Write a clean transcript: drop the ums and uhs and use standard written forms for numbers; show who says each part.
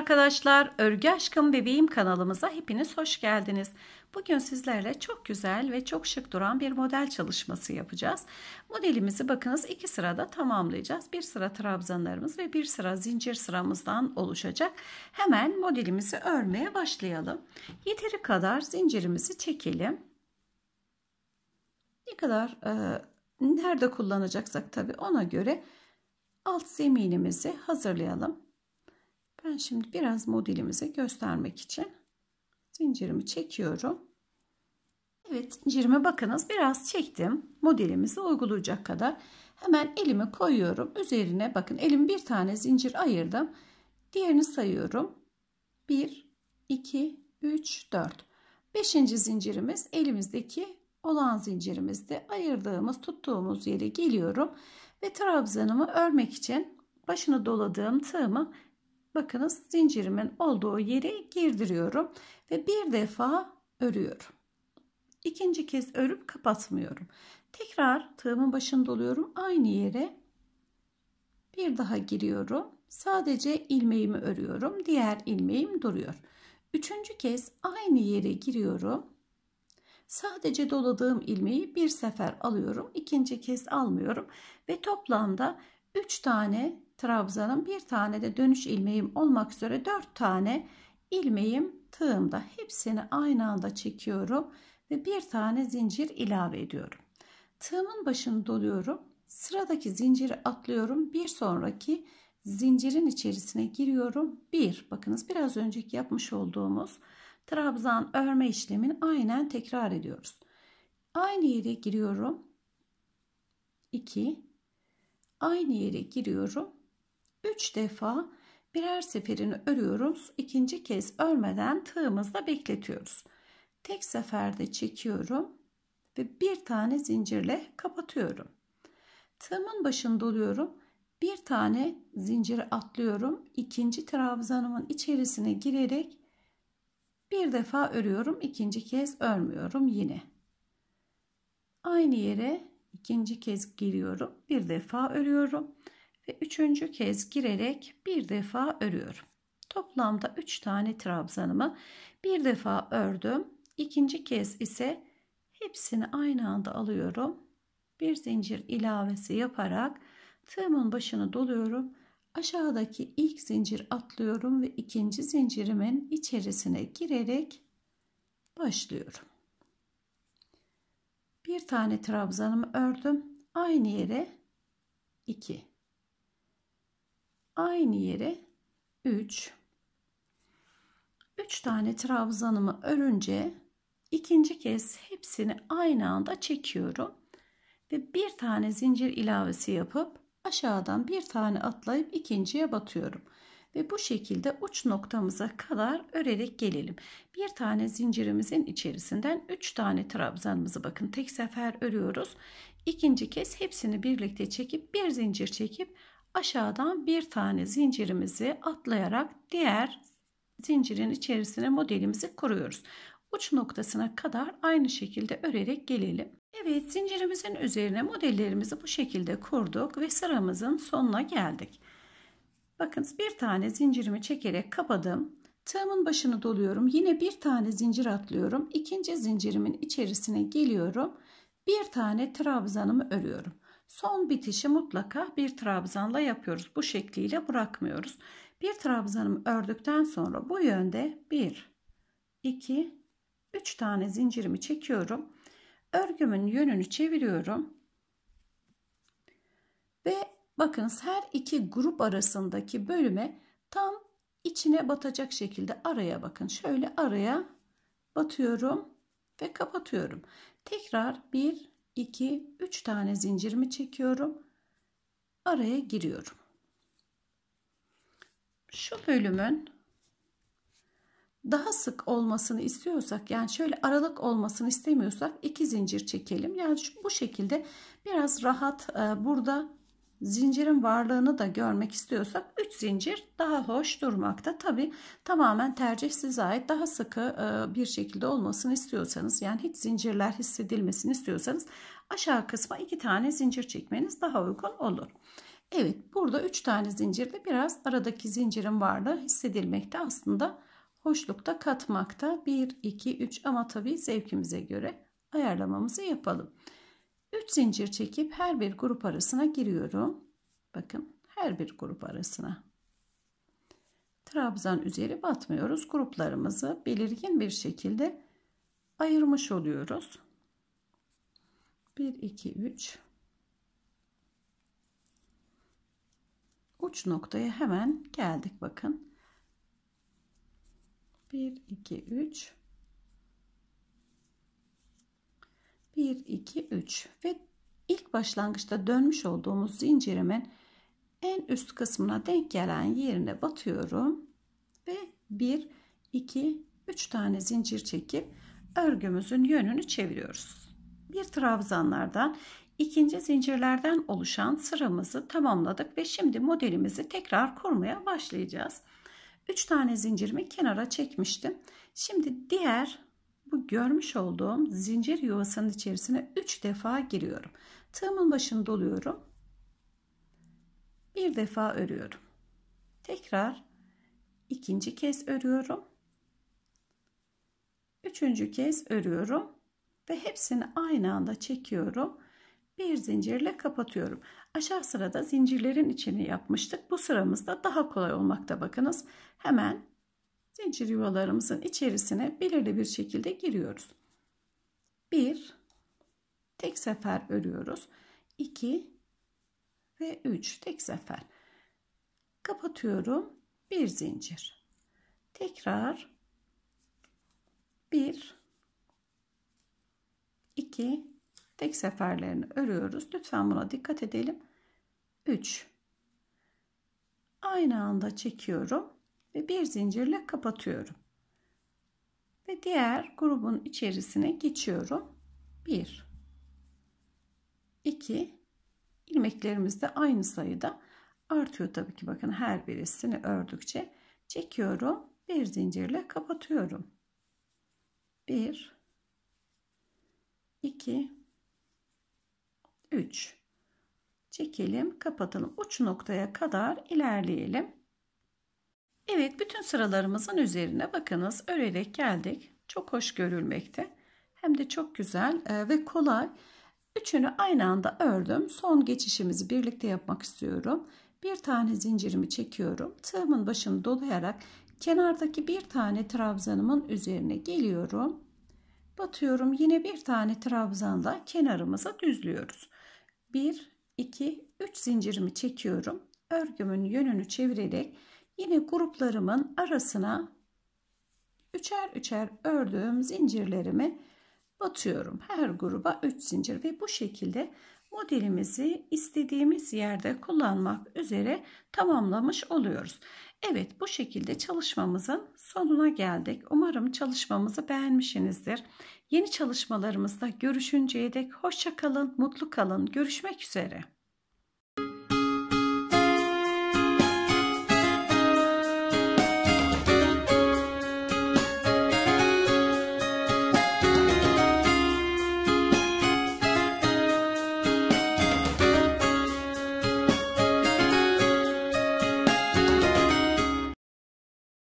Speaker 1: arkadaşlar, Örgü Aşkım Bebeğim kanalımıza hepiniz hoş geldiniz. Bugün sizlerle çok güzel ve çok şık duran bir model çalışması yapacağız. Modelimizi bakınız 2 sırada tamamlayacağız. Bir sıra trabzanlarımız ve bir sıra zincir sıramızdan oluşacak. Hemen modelimizi örmeye başlayalım. Yeteri kadar zincirimizi çekelim. Ne kadar nerede kullanacaksak tabii ona göre alt zeminimizi hazırlayalım. Ben şimdi biraz modelimizi göstermek için zincirimi çekiyorum. Evet, zincirime bakınız biraz çektim. Modelimizi uygulayacak kadar. Hemen elimi koyuyorum. Üzerine bakın elim bir tane zincir ayırdım. Diğerini sayıyorum. 1, 2, 3, 4. 5. zincirimiz elimizdeki olan zincirimizde ayırdığımız tuttuğumuz yere geliyorum. Ve trabzanımı örmek için başını doladığım tığımı bakınız zincirimin olduğu yere girdiriyorum ve bir defa örüyorum. İkinci kez örüp kapatmıyorum. Tekrar tığımın başını doluyorum. Aynı yere bir daha giriyorum. Sadece ilmeğimi örüyorum. Diğer ilmeğim duruyor. Üçüncü kez aynı yere giriyorum. Sadece doladığım ilmeği bir sefer alıyorum. İkinci kez almıyorum. Ve toplamda 3 tane trabzanım, bir tane de dönüş ilmeğim olmak üzere 4 tane ilmeğim tığımda. Hepsini aynı anda çekiyorum ve bir tane zincir ilave ediyorum. Tığımın başını doluyorum. Sıradaki zinciri atlıyorum. Bir sonraki zincirin içerisine giriyorum. Bakınız biraz önceki yapmış olduğumuz trabzan örme işlemini aynen tekrar ediyoruz. Aynı yere giriyorum. 2, aynı yere giriyorum. 3 defa birer seferini örüyoruz. İkinci kez örmeden tığımızda bekletiyoruz. Tek seferde çekiyorum ve bir tane zincirle kapatıyorum. Tığımın başını doluyorum. Bir tane zinciri atlıyorum. İkinci trabzanımın içerisine girerek bir defa örüyorum. İkinci kez örmüyorum yine. Aynı yere ikinci kez giriyorum. Bir defa örüyorum. Ve üçüncü kez girerek bir defa örüyorum. Toplamda 3 tane trabzanımı bir defa ördüm. İkinci kez ise hepsini aynı anda alıyorum. Bir zincir ilavesi yaparak tığımın başını doluyorum. Aşağıdaki ilk zincir atlıyorum ve ikinci zincirimin içerisine girerek başlıyorum. Bir tane trabzanımı ördüm. Aynı yere 2. Aynı yere 3. 3 tane trabzanımı örünce ikinci kez hepsini aynı anda çekiyorum. Ve bir tane zincir ilavesi yapıp aşağıdan bir tane atlayıp ikinciye batıyorum. Ve bu şekilde uç noktamıza kadar örerek gelelim. Bir tane zincirimizin içerisinden 3 tane trabzanımızı bakın tek sefer örüyoruz. İkinci kez hepsini birlikte çekip bir zincir çekip aşağıdan bir tane zincirimizi atlayarak diğer zincirin içerisine modelimizi kuruyoruz. Uç noktasına kadar aynı şekilde örerek gelelim. Evet, zincirimizin üzerine modellerimizi bu şekilde kurduk ve sıramızın sonuna geldik. Bakın bir tane zincirimi çekerek kapadım. Tığımın başını doluyorum. Yine bir tane zincir atlıyorum. İkinci zincirimin içerisine geliyorum. Bir tane trabzanımı örüyorum. Son bitişi mutlaka bir trabzanla yapıyoruz. Bu şekliyle bırakmıyoruz. Bir trabzanımı ördükten sonra bu yönde 1, 2, 3 tane zincirimi çekiyorum. Örgümün yönünü çeviriyorum. Ve bakınız her iki grup arasındaki bölüme tam içine batacak şekilde araya bakın. Şöyle araya batıyorum ve kapatıyorum. Tekrar 1, 2, 3 tane zincirimi çekiyorum. Araya giriyorum. Şu bölümün daha sık olmasını istiyorsak, yani şöyle aralık olmasını istemiyorsak 2 zincir çekelim. Yani bu şekilde biraz rahat burada zincirin varlığını da görmek istiyorsak 3 zincir daha hoş durmakta. Tabi tamamen tercih size ait. Daha sıkı bir şekilde olmasını istiyorsanız, yani hiç zincirler hissedilmesini istiyorsanız aşağı kısma 2 tane zincir çekmeniz daha uygun olur. Evet, burada 3 tane zincirde biraz aradaki zincirin varlığı hissedilmekte, aslında hoşlukta katmakta. 1, 2, 3 ama tabii zevkimize göre ayarlamamızı yapalım. 3 zincir çekip her bir grup arasına giriyorum. Bakın, her bir grup arasına. Trabzan üzeri batmıyoruz. Gruplarımızı belirgin bir şekilde ayırmış oluyoruz. 1, 2, 3. Uç noktaya hemen geldik bakın. 1, 2, 3. 1, 2, 3 ve ilk başlangıçta dönmüş olduğumuz zincirimin en üst kısmına denk gelen yerine batıyorum ve 1, 2, 3 tane zincir çekip örgümüzün yönünü çeviriyoruz. Bir trabzanlardan, ikinci zincirlerden oluşan sıramızı tamamladık ve şimdi modelimizi tekrar kurmaya başlayacağız. 3 tane zincirimi kenara çekmiştim. Şimdi diğer bu görmüş olduğum zincir yuvasının içerisine 3 defa giriyorum. Tığımın başını doluyorum. Bir defa örüyorum. Tekrar ikinci kez örüyorum. Üçüncü kez örüyorum ve hepsini aynı anda çekiyorum. Bir zincirle kapatıyorum. Aşağı sırada zincirlerin içini yapmıştık. Bu sıramızda daha kolay olmakta, bakınız. Hemen zincir yuvalarımızın içerisine belirli bir şekilde giriyoruz. 1, tek sefer örüyoruz. 2 ve 3 tek sefer. Kapatıyorum. Bir zincir. Tekrar 1, 2, tek seferlerini örüyoruz. Lütfen buna dikkat edelim. 3. Aynı anda çekiyorum ve bir zincirle kapatıyorum. Ve diğer grubun içerisine geçiyorum. 1, 2, ilmeklerimiz de aynı sayıda artıyor tabii ki, bakın her birisini ördükçe çekiyorum. Bir zincirle kapatıyorum. 1, 2, 3. Çekelim, kapatalım. Uç noktaya kadar ilerleyelim. Evet, bütün sıralarımızın üzerine bakınız örerek geldik. Çok hoş görülmekte. Hem de çok güzel ve kolay. Üçünü aynı anda ördüm. Son geçişimizi birlikte yapmak istiyorum. Bir tane zincirimi çekiyorum. Tığımın başını dolayarak kenardaki bir tane trabzanımın üzerine geliyorum. Batıyorum. Yine bir tane trabzanla kenarımıza düzlüyoruz. 1, 2, 3 zincirimi çekiyorum. Örgümün yönünü çevirerek yine gruplarımın arasına üçer üçer ördüğüm zincirlerimi batıyorum. Her gruba 3 zincir ve bu şekilde modelimizi istediğimiz yerde kullanmak üzere tamamlamış oluyoruz. Evet, bu şekilde çalışmamızın sonuna geldik. Umarım çalışmamızı beğenmişsinizdir. Yeni çalışmalarımızda görüşünceye dek hoşça kalın, mutlu kalın. Görüşmek üzere.